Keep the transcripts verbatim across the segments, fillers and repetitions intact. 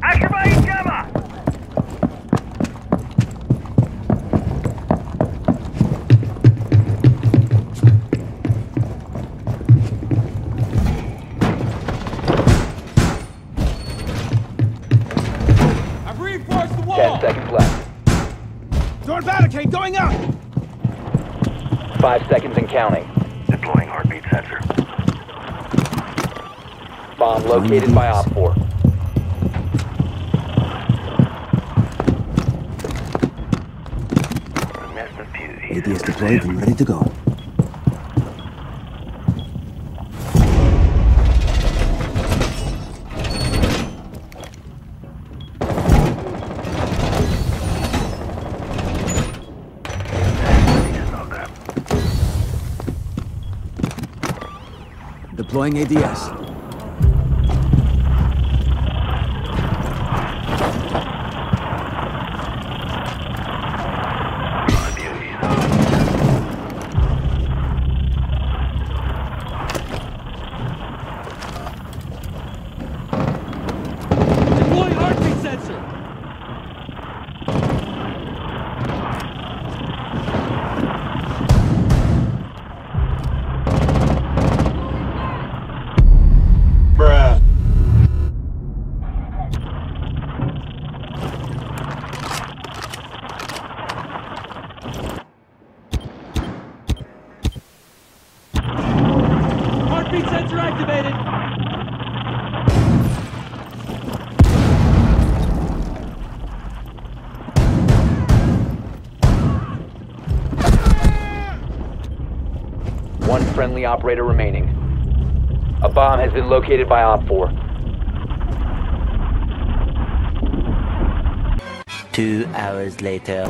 Activating jammer! I've reinforced the wall! Ten seconds left. Door barricade going up! Five seconds and counting. Deploying heartbeat sensor. Bomb located by Op four. Nest of beauty. A D S deployed and ready to go. Deploying A D S. Deploying heartbeat sensor! Heartbeat sensor activated! One friendly operator remaining. A bomb has been located by Op four. Two hours later.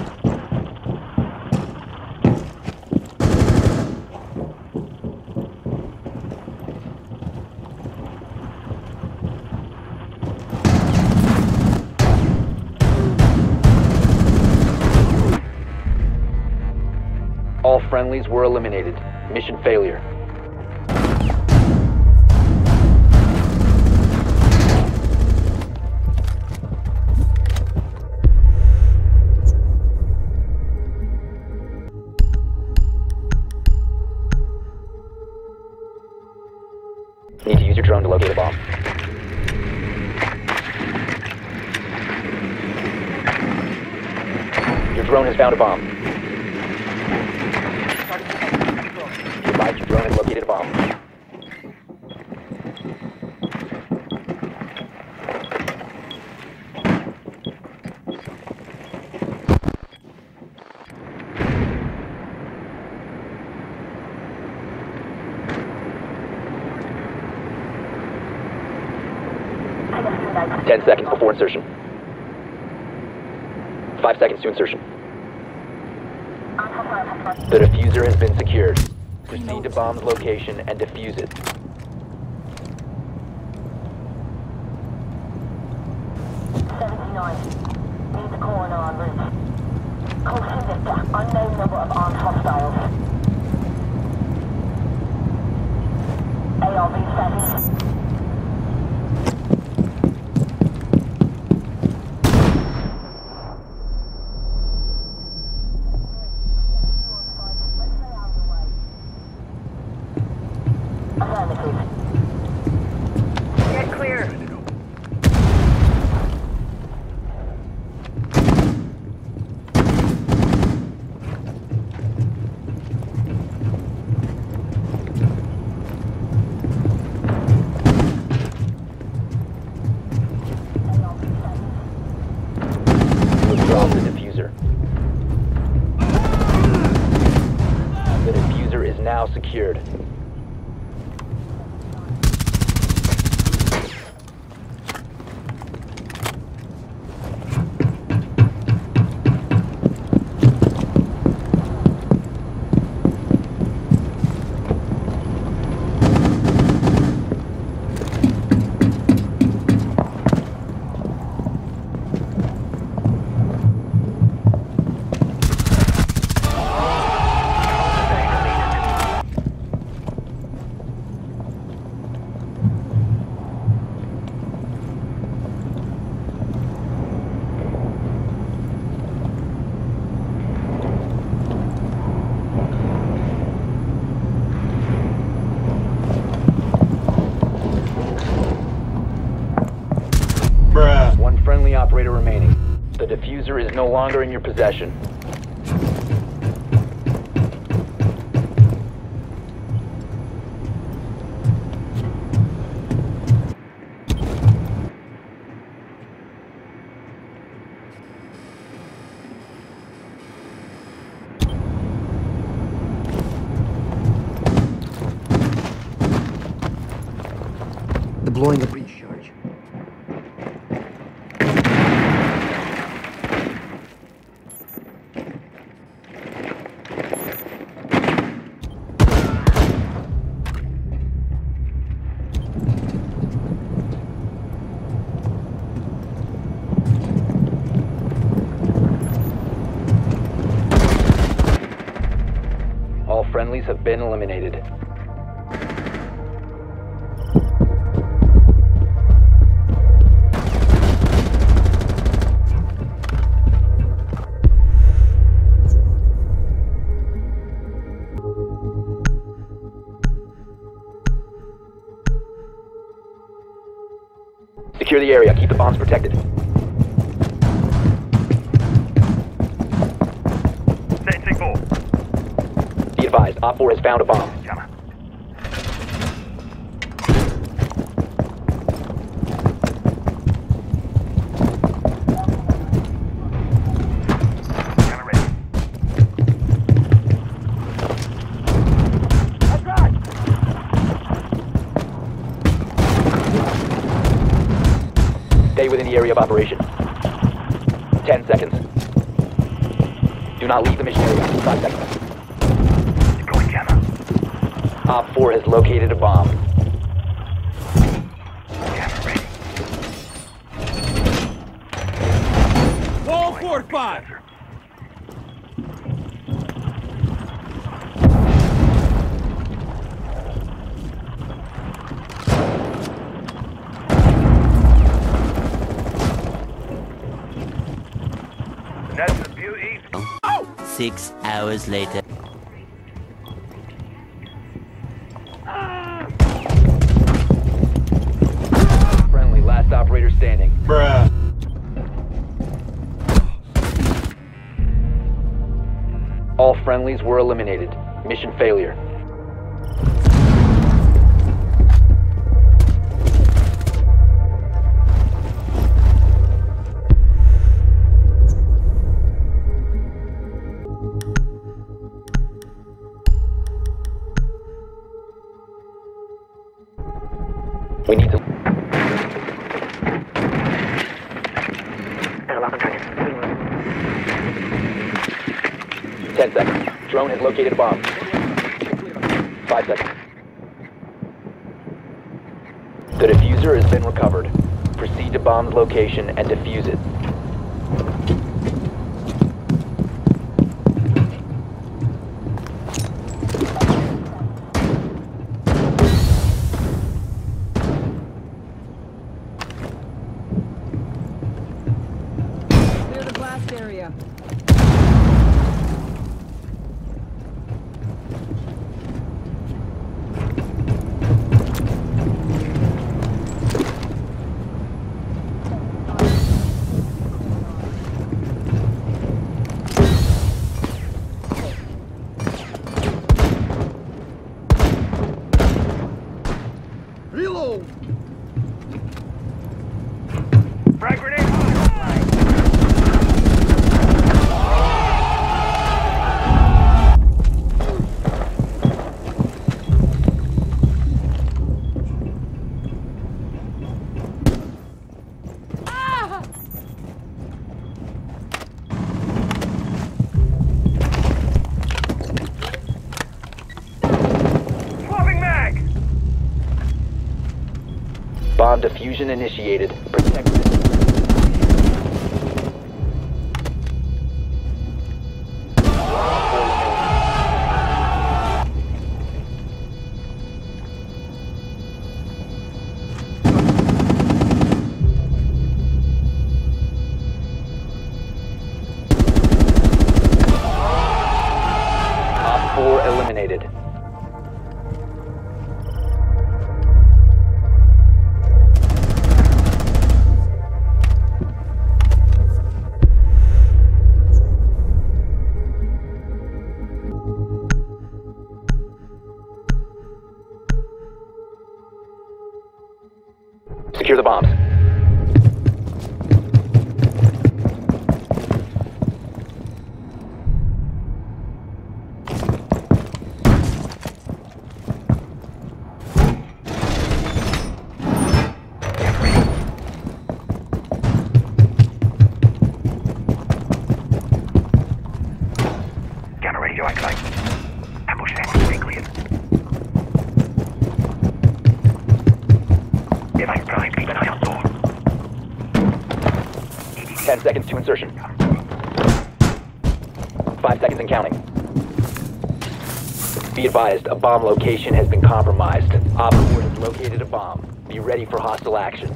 All friendlies were eliminated. Mission failure. Need to use your drone to locate a bomb. Your drone has found a bomb. Advise your drone has located a bomb. Ten seconds before insertion. Five seconds to insertion. The diffuser has been secured. Proceed to bomb's location and defuse it. seventy-nine. Need the coroner en route. Caution Victor. Unknown number of armed hostiles. A R V settings. Affirmative. Get clear. friendly operator remaining. The diffuser is no longer in your possession. Deploying a breach charge. All friendlies have been eliminated. Secure the area. Keep the bombs protected. Setting four. Be advised, Op four has found a bomb. Jammer. Jammer ready. Stay within the area of operation. Ten seconds. Do not leave the mission area. Five seconds. Deploying jammer. Op four has located a bomb. Jammer ready. Wall fortified! Sensor. That's the beauty. Six hours later. Friendly, last operator standing. Bruh. All friendlies were eliminated. Mission failure. We need to... Ten seconds. Drone has located a bomb. Five seconds. The diffuser has been recovered. Proceed to bomb's location and defuse it. Clear the blast area. Reload! Frag grenade high. Swapping mag. Bomb diffusion initiated. Protect it. Op four eliminated. Ten seconds to insertion. Five seconds and counting. Be advised, a bomb location has been compromised. Op four has located a bomb. Be ready for hostile action.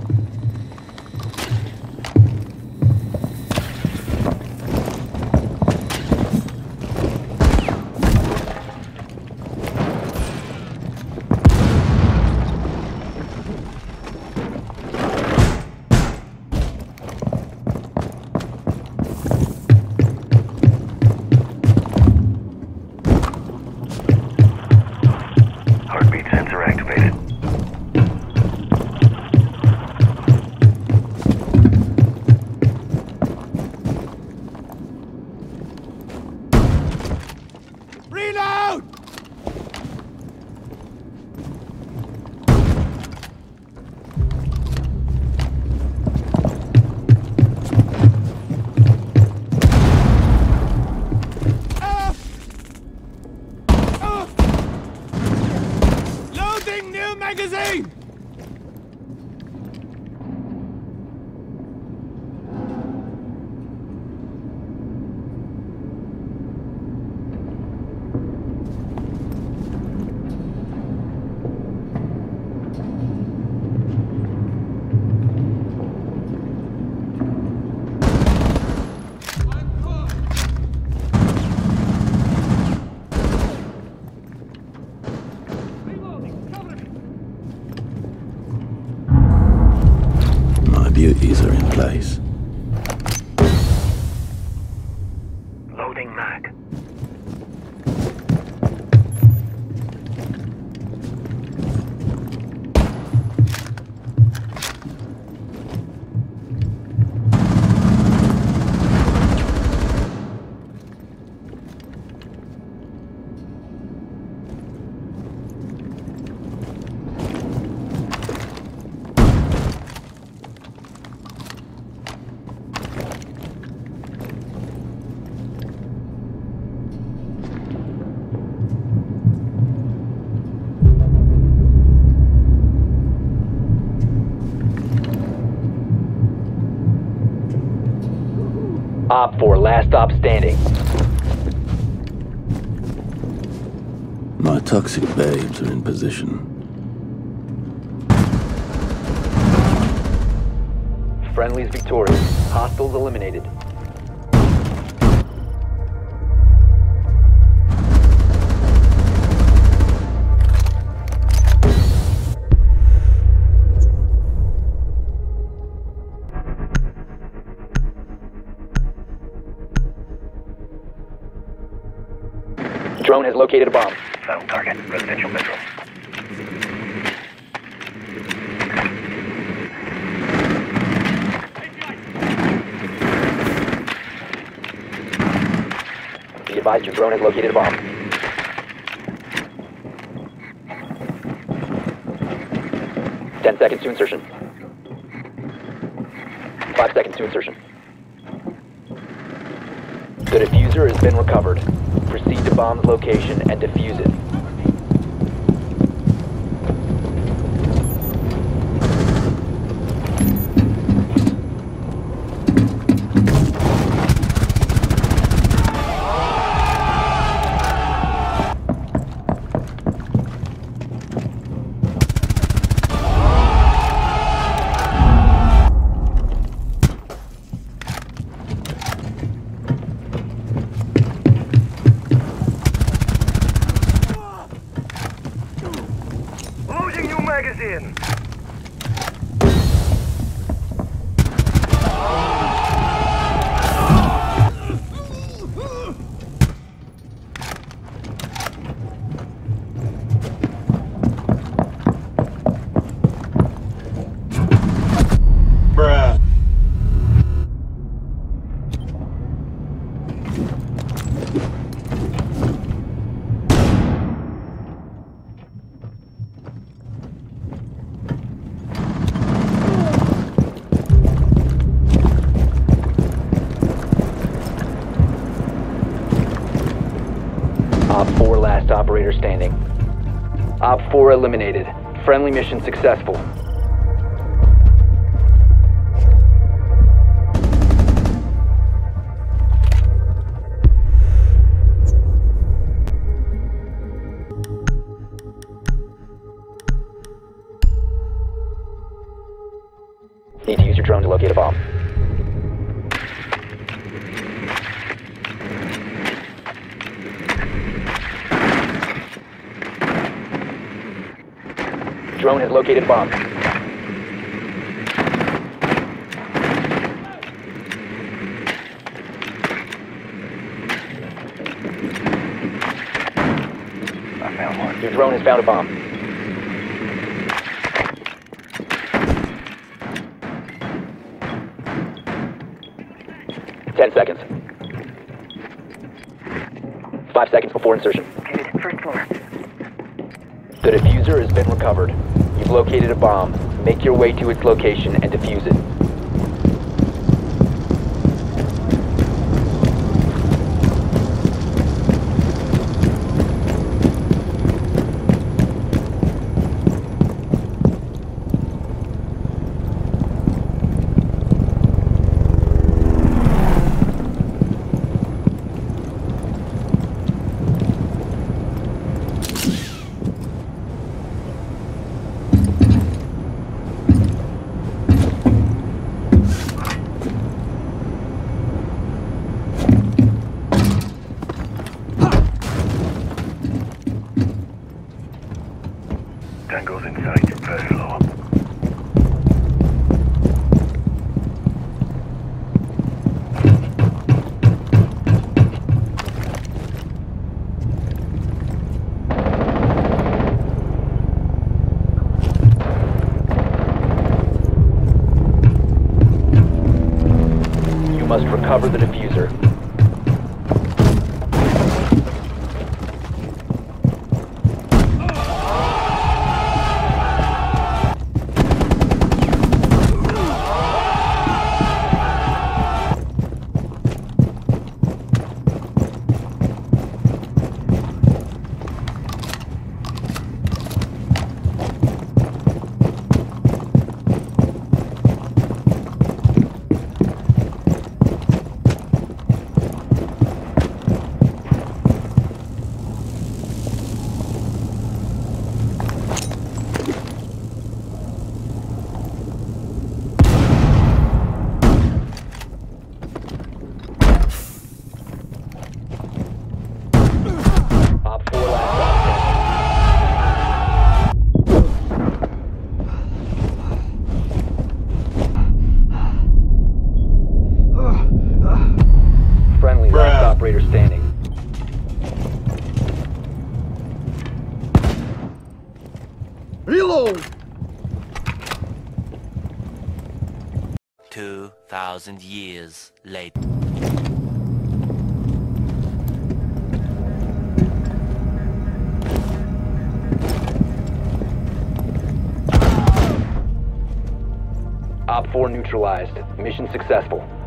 Heartbeat sensor activated. Reload! Ah! Ah! Loading new magazine! My beauties are in place. Loading mag. Op four, last stop standing. My toxic babes are in position. Friendly's victorious. Hostiles eliminated. Drone has located a bomb. Found target. Residential metro. Be advised, your drone has located a bomb. Ten seconds to insertion. Five seconds to insertion. The diffuser has been recovered. Proceed to bomb's location and defuse it. Loading new magazine. Bruh. Op four, last operator standing. Op four eliminated. Friendly mission successful. Need to use your drone to locate a bomb. Drone has located a bomb. I found one. Your drone has found a bomb. Ten seconds. Five seconds before insertion. Good. First floor. The diffuser has been recovered. You've located a bomb. Make your way to its location and defuse it. Tango's in sight. Press slow. You must recover the diffuser. Friendly, last operator standing. Reload! Two thousand years later. Op four neutralized. Mission successful.